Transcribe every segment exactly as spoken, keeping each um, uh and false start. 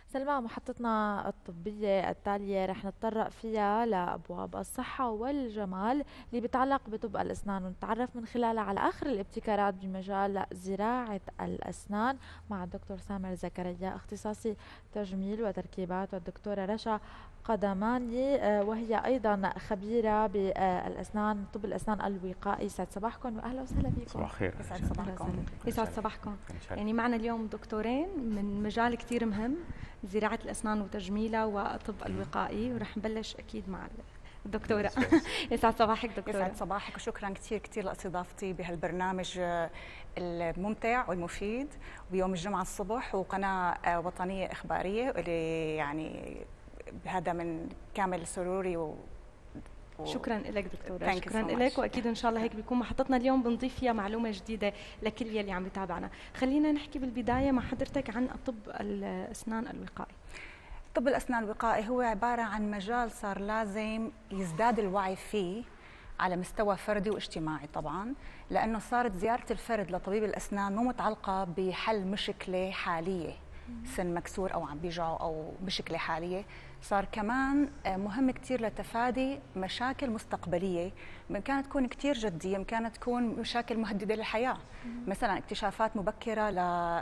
سلمى، محطتنا الطبية التالية رح نتطرق فيها لأبواب الصحة والجمال اللي بتعلق بطب الأسنان، ونتعرف من خلالها على آخر الابتكارات بمجال زراعة الأسنان مع الدكتور سامر زكريا، اختصاصي تجميل وتركيبات، والدكتورة رشا قدماني آه، وهي أيضا خبيرة بالأسنان، طب الأسنان الوقائي. يسعد صباحكم وأهلا وسهلا فيكم. صباح الخير. يسعد صباحكم. يسعد صباحكم. يعني معنا اليوم دكتورين من مجال كثير مهم، زراعة الأسنان وتجميلها وطب الوقائي، ورح نبلش أكيد مع الدكتورة. يسعد صباحك دكتورة. يسعد صباحك وشكرا كثير كثير لاستضافتي بهالبرنامج الممتع والمفيد بيوم الجمعة الصبح، وقناة وطنية إخبارية اللي يعني هذا من كامل سروري و شكرا لك دكتورة. شكرا so لك، واكيد ان شاء الله هيك بيكون محطتنا اليوم بنضيف فيها معلومه جديده لكل يلي عم يتابعنا. خلينا نحكي بالبدايه مع حضرتك عن طب الاسنان الوقائي. طب الاسنان الوقائي هو عباره عن مجال صار لازم يزداد الوعي فيه على مستوى فردي واجتماعي طبعا، لانه صارت زياره الفرد لطبيب الاسنان مو متعلقه بحل مشكله حاليه، سن مكسور او عم بيجعوا او مشكله حاليه، صار كمان مهم كثير لتفادي مشاكل مستقبليه كانت تكون كثير جديه، كانت تكون مشاكل مهدده للحياه، مثلا اكتشافات مبكره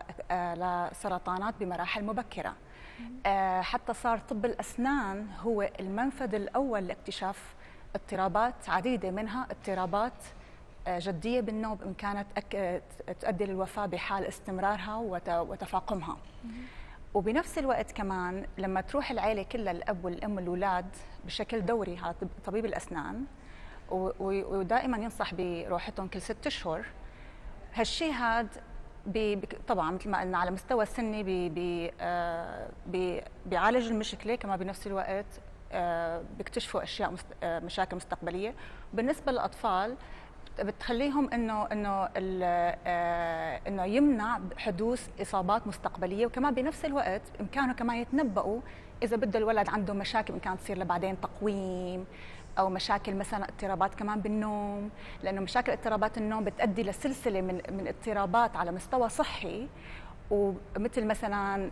لسرطانات بمراحل مبكره. حتى صار طب الاسنان هو المنفذ الاول لاكتشاف اضطرابات عديده، منها اضطرابات جديه بالنوم بامكانها تؤدي للوفاه بحال استمرارها وتفاقمها. وبنفس الوقت كمان لما تروح العائله كلها، الاب والام والأولاد بشكل دوري على طبيب الاسنان، ودائما ينصح بروحتهم كل ست اشهر، هالشيء هذا بي طبعا مثل ما قلنا على مستوى السني بي بي آه بي بيعالج المشكله، كما بنفس الوقت آه بيكتشفوا اشياء مست آه مشاكل مستقبليه. بالنسبه للاطفال بتخليهم انه انه آه انه يمنع حدوث اصابات مستقبليه، وكمان بنفس الوقت بامكانه كمان يتنبؤوا اذا بده الولد عنده مشاكل ان كانت تصير لبعدين تقويم او مشاكل مثلا اضطرابات كمان بالنوم، لانه مشاكل اضطرابات النوم بتؤدي لسلسله من من اضطرابات على مستوى صحي، ومثل مثلا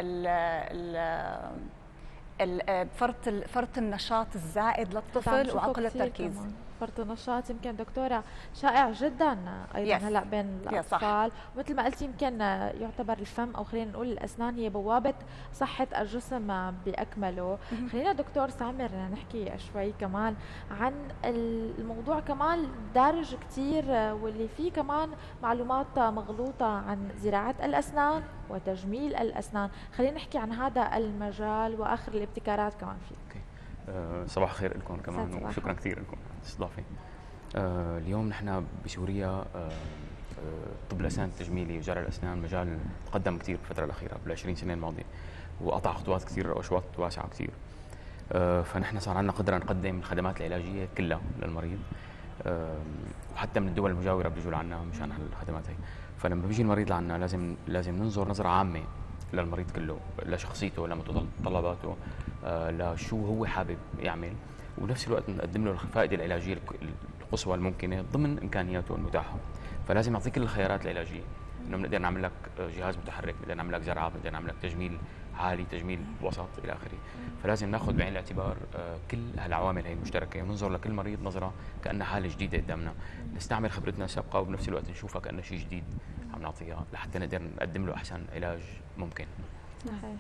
ال فرط فرط النشاط الزائد للطفل وعقل التركيز. كمان. فرط النشاط يمكن دكتورة شائع جدا ايضا yes. هلا بين الاطفال، مثل ما قلتي يمكن يعتبر الفم او خلينا نقول الاسنان هي بوابة صحة الجسم باكمله. mm-hmm. خلينا دكتور سامر نحكي شوي كمان عن الموضوع كمان دارج كثير واللي فيه كمان معلومات مغلوطة عن زراعة الاسنان وتجميل الاسنان. خلينا نحكي عن هذا المجال واخر الابتكارات كمان فيه. okay. أه صباح الخير لكم كمان، وشكرا كثير لكم على الاستضافه. أه اليوم نحن بسوريا أه أه طب الاسنان التجميلي وزراعه الاسنان مجال تقدم كثير بالفتره الاخيره بالعشرين سنه الماضيه، وقطع خطوات كثير واشواط واسعه كثير. أه فنحن صار عندنا قدره نقدم الخدمات العلاجيه كلها للمريض، أه وحتى من الدول المجاوره بيجوا لعنا مشان هالخدمات هي. فلما بيجي المريض لعنا لازم لازم ننظر نظره عامه للمريض كله، لشخصيته، لمتطلباته، آه لشو هو حابب يعمل، ونفس الوقت نقدم له الفائده العلاجيه القصوى الممكنه ضمن امكانياته المتاحه. فلازم نعطيه كل الخيارات العلاجيه، انه بنقدر نعمل لك جهاز متحرك، بنقدر نعمل لك زرعه، بنقدر نعمل لك تجميل عالي، تجميل وسط الى اخره. فلازم ناخذ بعين الاعتبار آه كل هالعوامل هي المشتركه، وننظر لكل مريض نظره كانها حاله جديده قدامنا، نستعمل خبرتنا السابقه وبنفس الوقت نشوفها كانه شيء جديد عم نعطيها لحتى نقدر نقدم له احسن علاج ممكن. صحيح.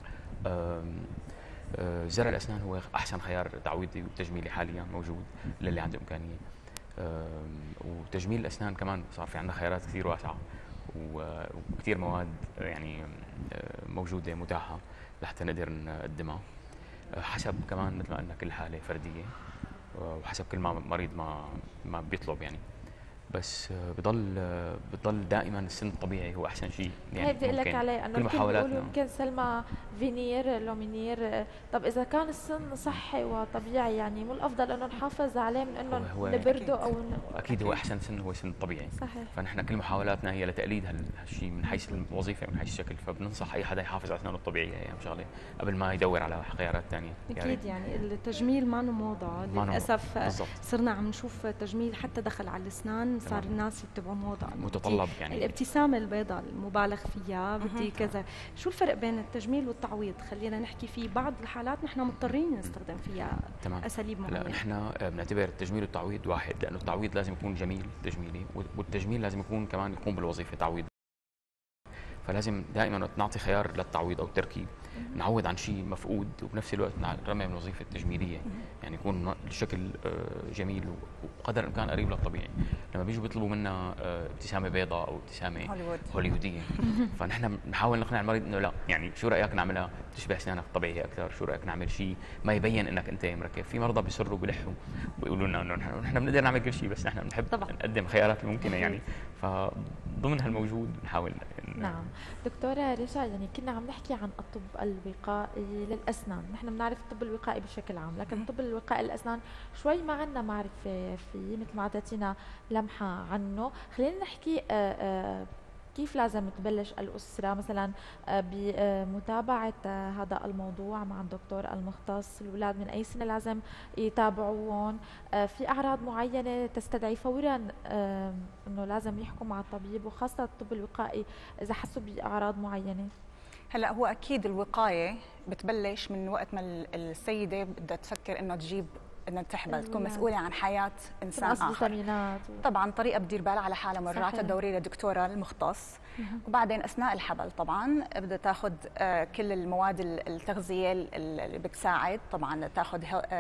زرع الاسنان هو احسن خيار تعويضي وتجميلي حاليا موجود للي عنده امكانيه. وتجميل الاسنان كمان صار في عندنا خيارات كثير واسعه وكثير مواد يعني موجوده متاحه لحتى نقدر نقدمها حسب كمان مثل ما قلنا كل حاله فرديه، وحسب كل ما مريض ما ما بيطلب يعني. بس بضل بضل دائما السن الطبيعي هو احسن شيء يعني. هي بدي اقول لك عليه انه كل محاولاتنا يمكن سلمى فينير لومينير. طب اذا كان السن صحي وطبيعي يعني مو الافضل انه نحافظ عليه من انه نبرده او ن... اكيد هو احسن سن هو سن الطبيعي. صحيح. فنحن كل محاولاتنا هي لتقليد هالشيء من حيث الوظيفه من حيث الشكل، فبننصح اي حدا يحافظ على اسنانه الطبيعيه هي اهم شغله قبل ما يدور على خيارات ثانيه. اكيد يعني, يعني التجميل ما موضه للاسف. بالزبط. صرنا عم نشوف تجميل حتى دخل على الاسنان، صار الناس يتبعوا موضه متطلب يعني الابتسامه البيضاء المبالغ فيها، بدي كذا. شو الفرق بين التجميل والتقويم التعويض خلينا نحكي في بعض الحالات نحن مضطرين نستخدم فيها تمام. اساليب معينه. لا نحن بنعتبر التجميل والتعويض واحد، لانه التعويض لازم يكون جميل تجميلي، والتجميل لازم يكون كمان يقوم بالوظيفه تعويض. فلازم دائما نعطي خيار للتعويض او التركيب، نعوض عن شيء مفقود وبنفس الوقت نرمي من الوظيفه التجميليه، يعني يكون الشكل جميل وقدر الامكان قريب للطبيعي. لما بيجوا بيطلبوا منا ابتسامه بيضاء او ابتسامه هوليوود. هوليوديه فنحن بنحاول نقنع المريض انه لا، يعني شو رايك نعملها تشبه اسنانك الطبيعيه اكثر، شو رايك نعمل شيء ما يبين انك انت مركب. في مرضى بيصروا بيلحوا ويقولوا لنا انه نحن بنقدر نعمل كل شيء، بس نحن بنحب طبعا نقدم خيارات الممكنه يعني، فضمن هالموجود بنحاول. نعم دكتورة رشا، يعني كنا عم نحكي عن الطب الوقائي للأسنان، نحن بنعرف الطب الوقائي بشكل عام، لكن الطب الوقائي للأسنان شوي ما عندنا معرفة فيه، مثل ما أعطيتينا لمحة عنه. خلينا نحكي آآ آآ كيف لازم تبلش الأسرة مثلا بمتابعة هذا الموضوع مع الدكتور المختص؟ الأولاد من أي سنة لازم يتابعوهم؟ في أعراض معينة تستدعي فورا أنه لازم يحكوا مع الطبيب، وخاصة الطب الوقائي إذا حسوا بأعراض معينة؟ هلا هو أكيد الوقاية بتبلش من وقت ما السيدة بدها تفكر إنه تجيب انها تحبل، تكون مسؤوله عن حياه انسان اخر. طبعا طريقه بدير بالها على حالها، مرات الدوريه للدكتوره المختص. وبعدين اثناء الحبل طبعا بدها تاخذ كل المواد التغذيه اللي بتساعد، طبعا تاخذ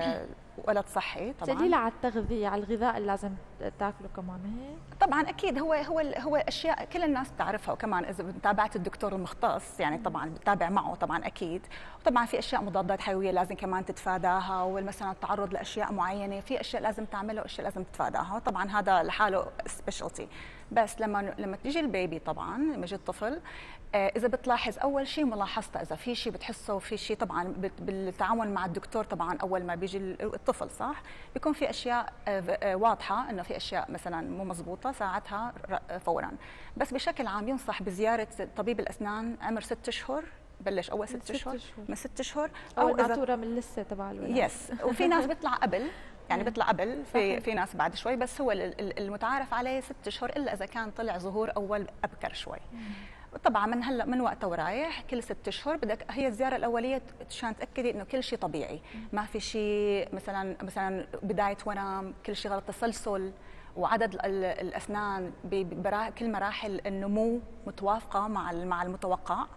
ولد صحي. طبعا دليل على التغذيه، على الغذاء اللي لازم تاكله كمان هيك. طبعا اكيد هو هو هو اشياء كل الناس بتعرفها، وكمان اذا تابعت الدكتور المختص يعني طبعا بتتابع معه طبعا اكيد. وطبعا في اشياء مضادات حيويه لازم كمان تتفاداها، ومثلا التعرض لاشياء معينه، في اشياء لازم تعملها واشياء لازم تتفاداها، طبعا هذا لحاله سبيشالتي. بس لما لما تيجي البيبي طبعا لما يجي الطفل، آه اذا بتلاحظ اول شيء ملاحظته اذا في شيء بتحسه في شيء، طبعا بالتعامل مع الدكتور طبعا اول ما بيجي الطفل صح بيكون في اشياء آه واضحه انه في اشياء مثلا مو مضبوطه، ساعتها فورا. بس بشكل عام ينصح بزياره طبيب الاسنان عمر ست اشهر، بلش اول ست اشهر من ست اشهر او الناطوره من اللثه تبع الولد. يس وفي ناس بيطلع قبل يعني بيطلع قبل، في في ناس بعد شوي، بس هو المتعارف عليه ست اشهر الا اذا كان طلع ظهور اول ابكر شوي. طبعا من هلا من وقتها ورايح كل ست اشهر بدك، هي الزياره الاوليه عشان تاكدي انه كل شيء طبيعي، ما في شيء مثلا مثلا بدايه ورم، كل شيء غلط، تسلسل، وعدد الاسنان بكل مراحل النمو متوافقه مع مع المتوقع.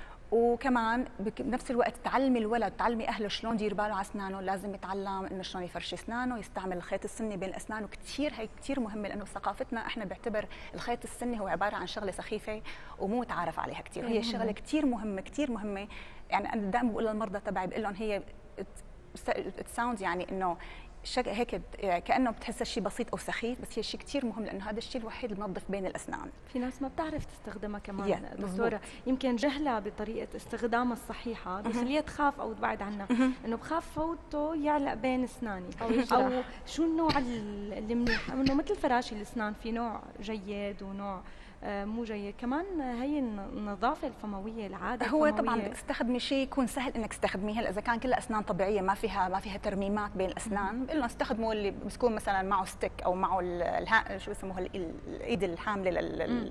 وكمان بنفس الوقت تعلمي الولد، تعلمي اهله شلون يدير باله على اسنانه، لازم يتعلم انه شلون يفرش اسنانه، يستعمل الخيط السني بين الاسنان، وكثير هي كثير مهمه لانه ثقافتنا احنا بيعتبر الخيط السني هو عباره عن شغله سخيفه ومو متعارف عليها كثير، هي شغله كثير مهمه كثير مهمه. يعني انا دائما بقول للمرضى تبعي بقول لهم هي ساوند يعني انه شك هيك كانه بتحسها شيء بسيط او سخيف، بس هي شيء كثير مهم لانه هذا الشيء الوحيد اللي بنظف بين الاسنان. في ناس ما بتعرف تستخدمها كمان دكتوره، يمكن جهلها بطريقه استخدامها الصحيحه بخليها تخاف او تبعد عنها، انه بخاف فوته يعلق بين اسناني او, أو شو النوع اللي منيح، انه مثل فراشي الاسنان في نوع جيد ونوع مو جيد، كمان هي النظافه الفمويه العاده هو الفموية. طبعا بدك تستخدمي شيء يكون سهل انك تستخدميه. هلا اذا كان كلها اسنان طبيعيه ما فيها ما فيها ترميمات بين الاسنان، بقول لهم استخدموا اللي بتكون مثلا معه ستيك او معه الها... شو بسموها الايد الحامله لل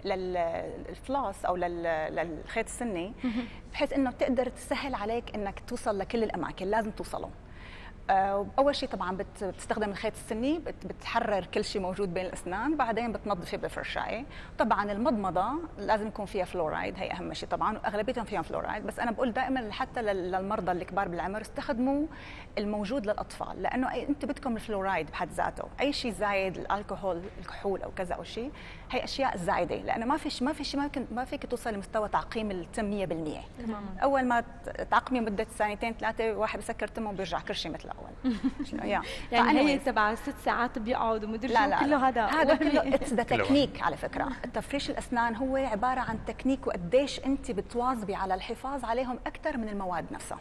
للفلاس او للخيط السني، بحيث انه تقدر تسهل عليك انك توصل لكل الاماكن لازم توصله. اول شيء طبعا بتستخدم الخيط السني، بتحرر كل شيء موجود بين الاسنان، بعدين بتنظفي بالفرشايه. طبعا المضمضه لازم يكون فيها فلورايد، هي اهم شيء طبعا، واغلبيتهم فيهم فلورايد، بس انا بقول دائما حتى للمرضى الكبار بالعمر استخدموا الموجود للاطفال، لانه انت بدكم الفلورايد بحد ذاته، اي شيء زايد الكحول الكحول او كذا او شيء، هي اشياء زايده، لانه ما في ما في شيء ما, ما فيك توصل لمستوى تعقيم التم مية بالمية. اول ما تعقمي مده ثانيتين ثلاثه واحد بسكر تمه وبيرجع كل شيء مثل يعني يعني هي تبع ست ساعات بيقعد ومدري شو كله هذا هذا كله اتس ذا تكنيك. على فكره تفريش الاسنان هو عباره عن تكنيك، وقديش انت بتواظبي على الحفاظ عليهم اكثر من المواد نفسها.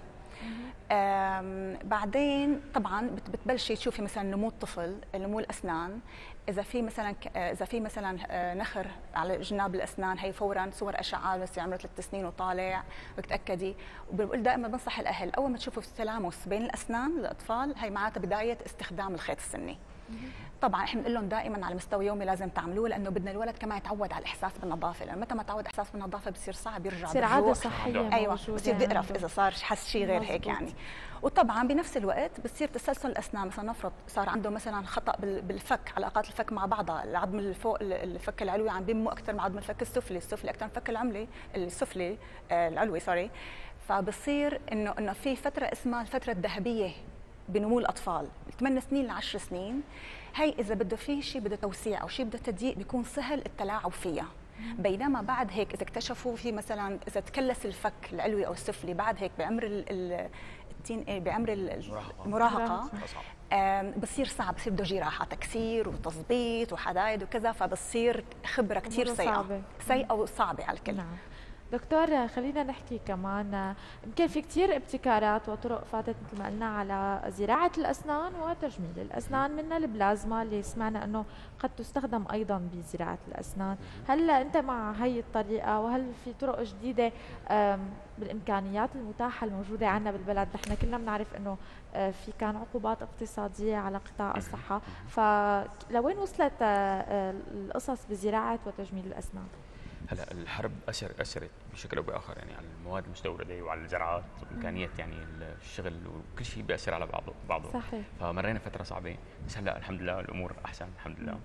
بعدين طبعا بتبلشي تشوفي مثلا نمو الطفل، نمو الاسنان، اذا في مثلا اذا في مثلا نخر على جناب الاسنان، هي فورا صور اشعه بس عمره ثلاث سنين وطالع بتاكدي. وبقول دائما بنصح الاهل اول ما تشوفوا التلامس بين الاسنان للاطفال، هي معناتها بدايه استخدام الخيط السني. طبعا احنا بنقول لهم دائما على مستوى يومي لازم تعملوه، لانه بدنا الولد كمان يتعود على الاحساس بالنظافه، لانه متى ما تعود احساس بالنظافه بصير صعب يرجع بصير عاده صحيه. ايوه بصير بيقرف اذا صار حس شيء غير هيك يعني. وطبعا بنفس الوقت بصير تسلسل الاسنان، مثلا نفرض صار عنده مثلا خطا بالفك، علاقات الفك مع بعضها، العظم اللي فوق الفك العلوي عم بينمو اكثر من عظم الفك السفلي، السفلي اكثر من الفك العملي السفلي آه العلوي سوري. فبصير انه انه في فتره اسمها الفتره الذهبيه بنمو الاطفال، ثمان سنين ل عشر سنين، هي اذا بده في شيء بده توسيع او شيء بده تضييق بيكون سهل التلاعب فيها. بينما بعد هيك اذا اكتشفوا في مثلا اذا تكلس الفك العلوي او السفلي بعد هيك بعمر التين بعمر المراهقه بصير صعب، بصير بده جراحه تكسير وتظبيط وحدايد وكذا، فبصير خبره كثير سيئه سيئه وصعبه على الكل. نعم. دكتور خلينا نحكي كمان، يمكن في كثير ابتكارات وطرق فاتت مثل ما قلنا على زراعة الأسنان وتجميل الأسنان، منها البلازما اللي سمعنا أنه قد تستخدم أيضا بزراعة الأسنان. هل أنت مع هي الطريقة، وهل في طرق جديدة بالإمكانيات المتاحة الموجودة عندنا بالبلد؟ نحن كلنا بنعرف أنه في كان عقوبات اقتصادية على قطاع الصحة، فلوين وصلت القصص بزراعة وتجميل الأسنان؟ هلا الحرب اثر اثرت بشكل او باخر يعني على المواد المستورده وعلى الزراعات وامكانيات يعني الشغل وكل شيء بياثر على بعضه بعضه صحيح. فمرينا فتره صعبه، بس هلا الحمد لله الامور احسن الحمد لله.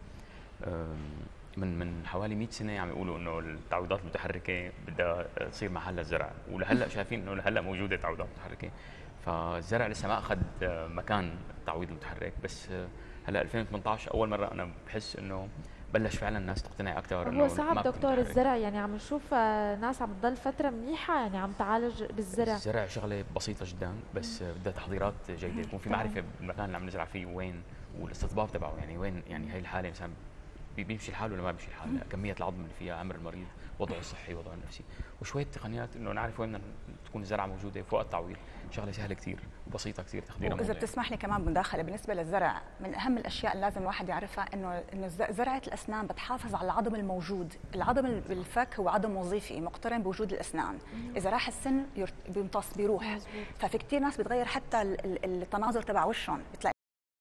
من من حوالي مئة سنه عم يقولوا انه التعويضات المتحركه بدها تصير محل الزرع، ولهلا شايفين انه لهلا موجوده تعويضات متحركه، فالزرع لسه ما اخذ مكان التعويض المتحرك. بس هلا ألفين وثمانية عشر اول مره انا بحس انه بلش فعلا الناس تقتنع اكثر. هو صعب دكتور الزرع، يعني عم نشوف ناس عم تضل فتره منيحه يعني عم تعالج بالزرع. الزرع شغله بسيطه جدا، بس بدها تحضيرات جيده، يكون في معرفه بالمكان اللي عم نزرع فيه وين، والاستطباب تبعه يعني وين، يعني هي الحاله مثلا بيمشي الحال ولا ما بيمشي الحال، كميه العظم اللي فيها، عمر المريض، وضعه الصحي، وضعه النفسي، وشويه تقنيات انه نعرف وين تكون الزرعه موجوده فوق التعويض. شغله سهله كثير وبسيطه كثير تخديرها. واذا بتسمح لي كمان مداخله بالنسبه للزرع، من اهم الاشياء اللي لازم الواحد يعرفها انه انه زرعه الاسنان بتحافظ على العظم الموجود. العظم بالفك هو عظم وظيفي مقترن بوجود الاسنان، اذا راح السن بيمتص بيروح. ففي كثير ناس بتغير حتى التناظر تبع وشهم، بتلاقي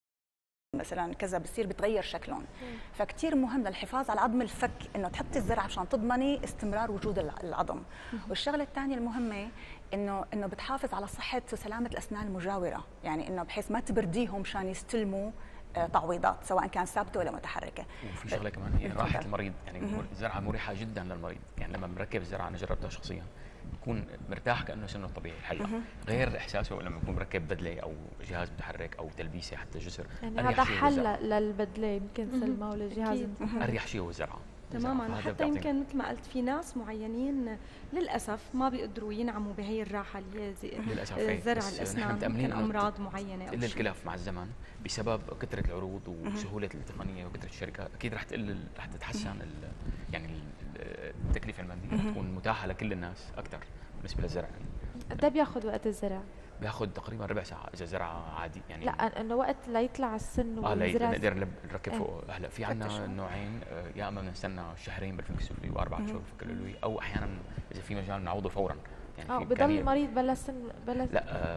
مثلا كذا بصير بتغير شكلهم. فكتير مهم للحفاظ على عظم الفك انه تحطي الزرعه عشان تضمني استمرار وجود العظم. والشغله الثانيه المهمه انه انه بتحافظ على صحه وسلامه الاسنان المجاوره، يعني انه بحيث ما تبرديهم مشان يستلموا تعويضات سواء كان ثابته ولا متحركه. وفي شغله كمان هي راحه المريض، يعني الزرعه مريحه جدا للمريض، يعني لما بنركب الزرعه انا جربتها شخصيا بكون مرتاح كانه سنه الطبيعي الحقيقه، غير احساسه لما بكون مركب بدله او جهاز متحرك او تلبيسه حتى جسر. يعني هذا حل للبدله يمكن سلمى وللجهاز المتحرك. اريح شيء هو الزرعه تماما. حتى يمكن مثل ما قلت في ناس معينين للاسف ما بيقدروا ينعموا بهي الراحه اللي هي زرع الاسنان، ممكن امراض معينه او تقل الكلف مع الزمن بسبب كثره العروض وسهوله التقنيه وكثره الشركات، اكيد رح تقل رح تتحسن يعني التكلفه الماديه تكون متاحه لكل الناس اكثر بالنسبه للزرع. قد ايه بياخذ وقت الزرع؟ بياخذ تقريبا ربع ساعه اذا زرعه عادي يعني. لا انه وقت ليطلع السن اه نقدر نركب فوقه. هلا في عندنا نوعين، يا اما بنستنى شهرين بالفك السفلي واربع شهور بالفك العلوي، او احيانا اذا في مجال نعوضه فورا يعني. اه بضل المريض بلا سن بلا لا آه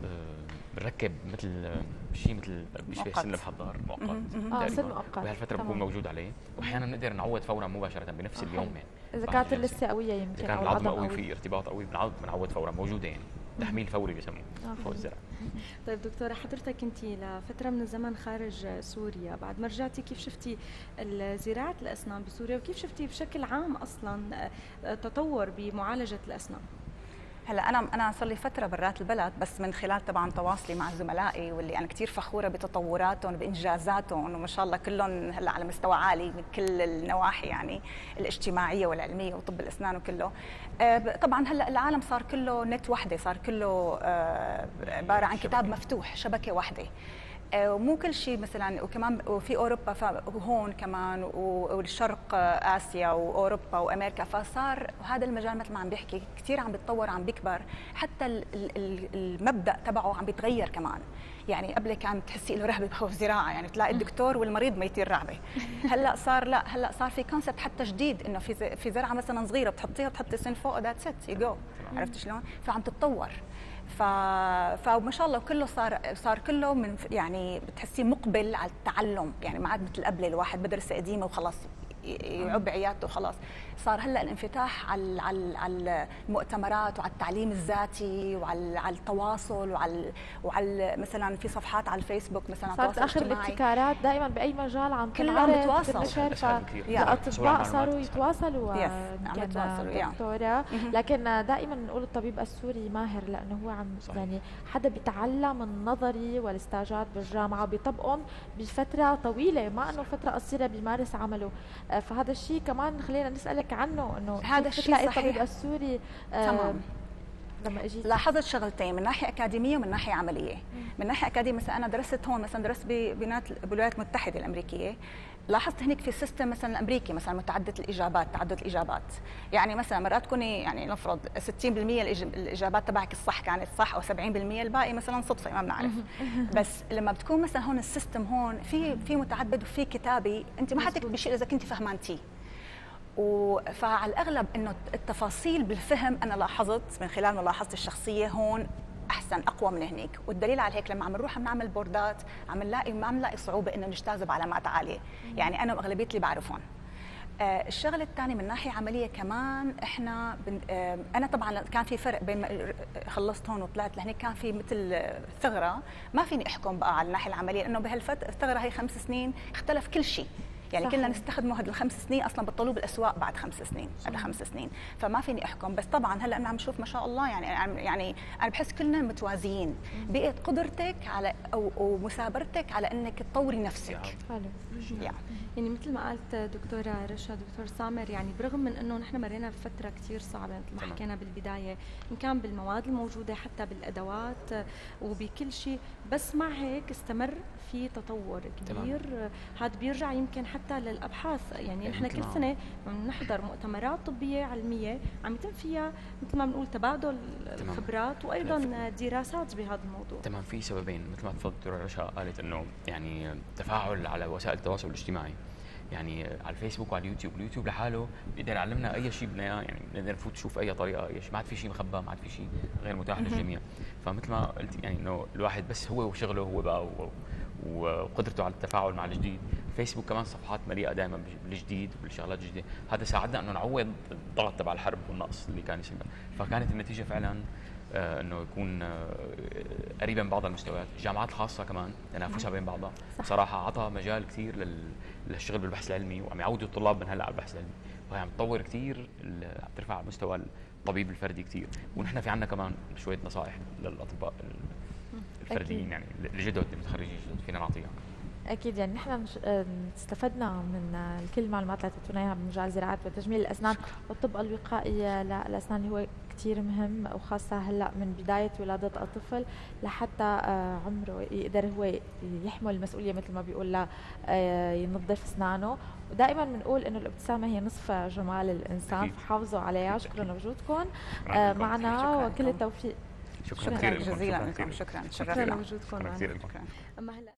بنركب مثل شيء مثل بشبه سن الحضار مؤقت. اه سن مؤقت بهالفتره بكون موجود عليه، واحيانا نقدر نعوض فورا مباشره بنفس اليوم يعني. اذا كانت اللثه قويه يمكن اذا كان العظم قوي في ارتباط قوي بنعوض بنعوض فورا موجوده يعني. تحميل فوري بسموه فوق الزرع. طيب دكتوره، حضرتك كنتِ لفتره من الزمن خارج سوريا، بعد ما رجعتي كيف شفتي زراعه الاسنان بسوريا، وكيف شفتي بشكل عام اصلا تطور بمعالجه الاسنان؟ هلا انا انا صار لي فتره برات البلد، بس من خلال طبعا تواصلي مع زملائي واللي انا كثير فخوره بتطوراتهم بانجازاتهم، وما شاء الله كلهم هلا على مستوى عالي من كل النواحي يعني الاجتماعيه والعلميه وطب الاسنان وكله. طبعا هلا العالم صار كله نت وحده، صار كله عباره عن كتاب مفتوح، شبكه واحده، ومو كل شيء مثلا. وكمان وفي اوروبا وهون كمان والشرق اسيا واوروبا وامريكا، فصار هذا المجال مثل ما عم بيحكي كثير عم بيتطور، عم بيكبر، حتى المبدا تبعه عم بيتغير كمان. يعني قبل كان تحسي له رهبه بخوف زراعه، يعني تلاقي الدكتور والمريض ما يطير رعبه. هلا صار لا، هلا صار في كونسبت حتى جديد، انه في في زرعه مثلا صغيره بتحطيها بتحطي سن فوق ذات ست يو جو، عرفت شلون؟ فعم تتطور. ف... فما شاء الله كله صار صار كله من يعني بتحسيه مقبل على التعلم، يعني ما عاد مثل قبل الواحد بدرس قديمه وخلاص يعب عيادته وخلاص. صار هلا الانفتاح على على على المؤتمرات وعلى التعليم الذاتي وعلى على التواصل وعلى وعلى مثلا في صفحات على الفيسبوك مثلا صارت اخر الابتكارات دائما باي مجال عم كلهم بتواصل. الاطباء صاروا يتواصلوا عم يتواصلوا دكتوره، لكن دائما نقول الطبيب السوري ماهر لانه هو عم صحيح. يعني حدا بيتعلم النظري والاستاجات بالجامعه وبيطبقهم بفتره طويله، ما انه فتره قصيره بيمارس عمله. فهذا الشيء كمان خلينا نسالك عنه، انه هذا الشيء صحيح. الطبيب السوري آه تمام. لما اجيت لاحظت شغلتين من ناحيه اكاديميه ومن ناحيه عمليه. من ناحيه اكاديميه مثلا انا درست هون، مثلا درست بالولايات المتحده الامريكيه، لاحظت هناك في السيستم مثلا الامريكي مثلا متعدد الاجابات، تعدد الاجابات، يعني مثلا مرات تكوني يعني نفرض ستين بالمئة الاجابات تبعك الصح كانت صح، او سبعين بالمئة الباقي مثلا صدفه ما بنعرف. بس لما بتكون مثلا هون السيستم هون في في متعدد وفي كتابي، انت ما حتكتبي شيء اذا كنت فهمانتيه. فعلى الاغلب انه التفاصيل بالفهم انا لاحظت من خلال ملاحظتي الشخصيه هون احسن اقوى من هناك، والدليل على هيك لما عم نروح عم نعمل بوردات عم نلاقي ما عم نلاقي صعوبه انه نجتاز بعلامات عاليه، يعني انا واغلبيه اللي بعرفهم. آه الشغله الثانيه من ناحيه عمليه كمان احنا بن آه انا طبعا كان في فرق بين ما خلصت هون وطلعت لهنيك، كان في مثل ثغره ما فيني احكم بقى على الناحيه العمليه، لانه بهالفتره الثغره هي خمس سنين اختلف كل شيء، يعني كنا نستخدمه هذه الخمس سنين اصلا بطلوه بالاسواق بعد خمس سنين بعد خمس سنين، فما فيني احكم. بس طبعا هلا انا عم نشوف ما شاء الله يعني يعني انا بحس كلنا متوازيين، بقيت قدرتك على او ومثابرتك على انك تطوري نفسك. حلو. يعني. يعني مثل ما قالت دكتوره رشا، دكتور سامر، يعني برغم من انه نحن مرينا بفتره كثير صعبه مثل ما حكينا بالبدايه، ان كان بالمواد الموجوده حتى بالادوات وبكل شيء، بس مع هيك استمر في تطور كبير. هذا بيرجع يمكن حتى للابحاث، يعني نحن كل سنه بنحضر مؤتمرات طبيه علميه عم يتم فيها مثل ما بنقول تبادل الخبرات وايضا دراسات بهذا الموضوع. تمام. في سببين مثل ما تفضلت دكتوره رشا قالت، انه يعني تفاعل على وسائل التواصل الاجتماعي، يعني على الفيسبوك وعلى اليوتيوب. اليوتيوب لحاله بيقدر يعلمنا اي شيء بدنا اياه، يعني بنقدر نفوت نشوف اي طريقه، اي شيء، ما عاد في شيء مخبى، ما عاد في شيء غير متاح للجميع. فمثل ما قلت يعني انه الواحد بس هو وشغله هو بقى وقدرته على التفاعل مع الجديد. فيسبوك كمان صفحات مليئه دائما بالجديد وبالشغلات الجديده، هذا ساعدنا انه نعوض الضغط تبع الحرب والنقص اللي كان يصير. فكانت النتيجه فعلا آه انه يكون آه قريبا من بعض المستويات. الجامعات الخاصه كمان تنافسها بين بعضها بصراحه عطى مجال كثير للشغل بالبحث العلمي، وعم يعودوا الطلاب من هلا على البحث العلمي، وهي عم تطور كثير، عم ترفع مستوى الطبيب الفردي كثير. ونحن في عندنا كمان شويه نصائح للاطباء الفرديين، يعني الجدد المتخرجين الجدد فينا نعطيها. اكيد، يعني نحن استفدنا من كل المعلومات اللي اعطيتونا اياها بمجال زراعه وتجميل الاسنان والطب الوقائي للاسنان، اللي هو كثير مهم، وخاصه هلا من بدايه ولاده الطفل لحتى عمره يقدر هو يحمل المسؤوليه مثل ما بيقول لا ينظف اسنانه. ودائما بنقول انه الابتسامه هي نصف جمال الانسان، فحافظوا عليها. شكرا لوجودكم معنا وكل التوفيق. شكرا, شكرا جزيلا لكم. شكرا شكرا لوجودكم معنا. شكرا.